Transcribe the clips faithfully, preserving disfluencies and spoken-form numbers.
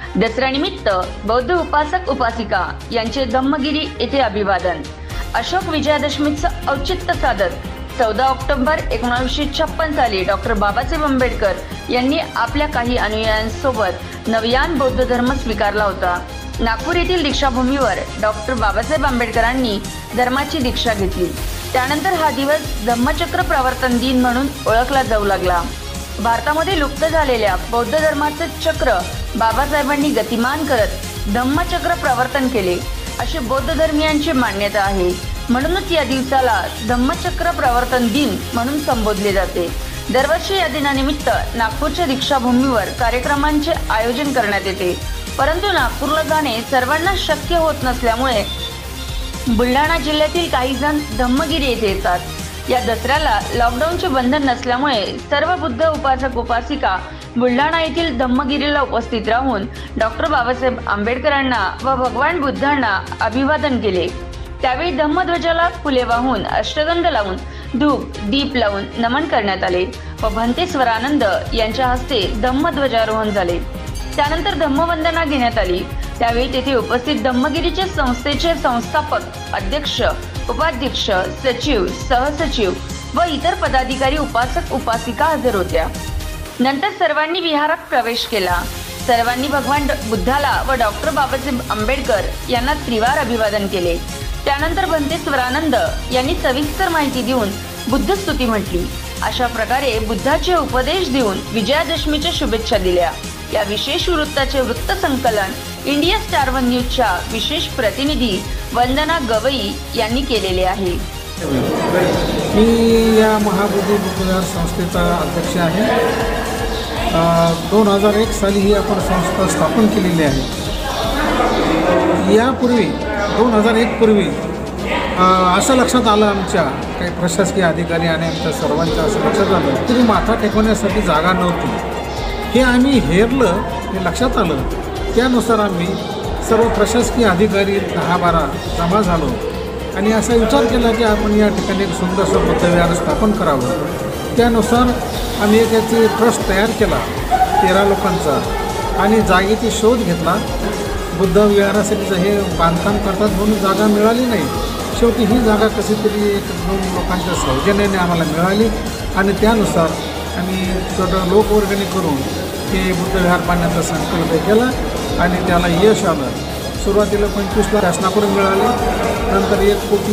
दसऱ्यानिमित्त बौद्ध उपासक उपासिका यांचे धम्मगिरी येथे अभिवादन। अशोक विजयादशमीचं औचित्य साधत चौदा ऑक्टोबर एकोणीसशे छप्पन साली डॉक्टर बाबासाहेब आंबेडकर यांनी आपल्या काही अनुयायांसोबत नवयान बौद्ध धर्म स्वीकारला होता। नागपूर येथील दीक्षाभूमीवर डॉक्टर बाबासाहेब आंबेडकरांनी धर्माची दीक्षा घेतली। त्यानंतर हा दिवस धम्मचक्र प्रवर्तन दिन म्हणून ओळखला जाऊ लागला। भारतामध्ये लुप्त झालेल्या बौद्ध धर्माचे चक्र बाबासाहेबांनी गतिमान करत धम्मचक्र प्रवर्तन केले अशी बौद्ध धर्मीयांची मान्यता आहे। म्हणूनच या दिवसाला धम्मचक्र प्रवर्तन दिन म्हणून संबोधले जाते। दरवर्षी या दिनानिमित्त नागपूरच्या दीक्षाभूमीवर कार्यक्रमांचे आयोजन करण्यात येते, परंतु नागपूरला जाणे सर्वांना शक्य होत नसल्यामुळे बुलढाणा जिल्ह्यातील काही जण धम्मगिरी येथे येतात। या दसऱ्याला लॉकडाऊनचे बंधन नसल्यामुळे सर्व बुद्ध उपासक उपासिका बुलढाणा येथील धम्मगिरीला उपस्थित राहून डॉक्टर बाबासाहेब आंबेडकरांना व भगवान बुद्धांना अभिवादन केले। त्यावेळी धम्मध्वजाला फुले वाहून अष्टगंध लावून धूप दीप लावून नमन करण्यात आले व भंते स्वरानंद यांच्या हस्ते धम्मध्वजारोहण झाले। त्यानंतर धम्मवंदना घेण्यात आली। त्यावेळी तेथे उपस्थित धम्मगिरीच्या संस्थेचे संस्थापक, अध्यक्ष, उपाध्यक्ष, सचिव, सहसचिव व इतर पदाधिकारी, उपासक उपासिका हजर होत्या। नंतर सर्वांनी विहारात प्रवेश केला। सर्वांनी भगवान बुद्धाला व डॉक्टर बाबासाहेब आंबेडकर यांना त्रिवार अभिवादन केले। त्यानंतर भंते स्वरानंद यांनी सविस्तर माहिती देऊन बुद्ध स्तुती म्हटली। अशा प्रकारे बुद्धाचे उपदेश देऊन विजयादशमीच्या शुभेच्छा दिल्या। या विशेष वृत्ताचे वृत्त संकलन इंडिया स्टार वन न्यूजच्या विशेष प्रतिनिधी वंदना गवई यांनी केलेले आहे। मी या महाबोधी बुद्धविहार संस्थेचा अध्यक्ष आहे। दोन हजार एक साली ही आपण संस्था स्थापन केलेली आहे। यापूर्वी दोन हजार एक पूर्वी असं लक्षात आलं, आमच्या काही प्रशासकीय अधिकारी आणि आमच्या सर्वांच्या असं लक्षात आलं तरी माथा टेकवण्यासाठी जागा नव्हती। हे आम्ही हेरलं, हे लक्षात आलं। त्यानुसार आम्ही सर्व प्रशासकीय अधिकारी दहा बारा जमा झालो आणि असा विचार केला की आपण या ठिकाणी एक सुंदरसं बुद्धविहार स्थापन करावं। त्यानुसार आम्ही एक याची ट्रस्ट तयार केला तेरा लोकांचा आणि जागेची शोध घेतला। बुद्ध विहारासाठीचं हे बांधकाम करतात म्हणून जागा मिळाली नाही। शेवटी ही जागा कशी तरी एक दोन लोकांच्या सौजन्याने आम्हाला मिळाली आणि त्यानुसार आम्ही छोटं लोकवर्गणी करून हे बुद्धविहार बांधण्याचा संकल्प केला आणि त्याला यश आलं। सुरुवातीला पंचवीस लाख शासनाकडून मिळाले, नंतर एक कोटी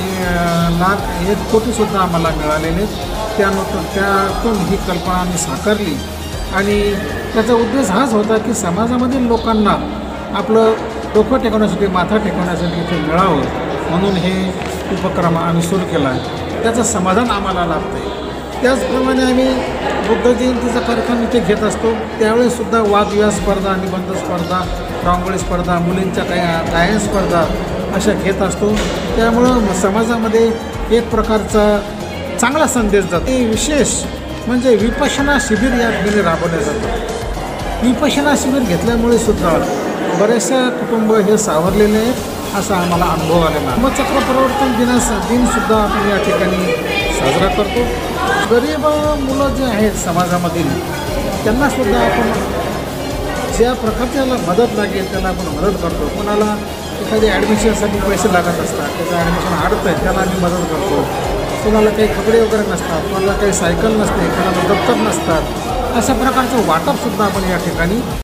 लाख एक कोटीसुद्धा आम्हाला मिळालेले। त्यानंतर त्यातून ही कल्पना आम्ही साकारली आणि त्याचा उद्देश हाच होता की समाजामधील लोकांना आपलं डोकं टेकवण्यासाठी, माथा टेकवण्यासाठी इथे मिळावं म्हणून हे उपक्रम आम्ही सुरू केला आहे। त्याचं समाधान आम्हाला लाभतं आहे। त्याचप्रमाणे आम्ही बुद्ध जयंतीचा कार्यक्रम इथे घेत असतो। त्यावेळेससुद्धा वादविवाद स्पर्धा, निबंध स्पर्धा, रांगोळी स्पर्धा, मुलींच्या काही गायन स्पर्धा अशा घेत असतो। त्यामुळं समाजामध्ये एक प्रकारचा चांगला संदेश जातो। विशेष म्हणजे विपश्यना शिबिर या ठिकाणी राबवले जातं। विपश्यना शिबिर घेतल्यामुळे सुद्धा बरेचसे कुटुंब हे सावरलेले आहेत असा आम्हाला अनुभव आलेला। धम्मचक्र प्रवर्तन दिनास दिनसुद्धा आपण या ठिकाणी साजरा करतो। गरीब मुलं जे आहेत समाजामधील त्यांनासुद्धा आपण ज्या प्रकारच्याला मदत लागेल त्याला आपण मदत करतो। कोणाला एखादी ॲडमिशनसाठी पैसे लागत असतात, त्याचं ॲडमिशन अडतं आहे त्याला आम्ही मदत करतो। कोणाला काही कपडे वगैरे नसतात, कोणाला काही सायकल नसते, कोणाला दप्तर नसतात, अशा प्रकारचं वाटपसुद्धा आपण या ठिकाणी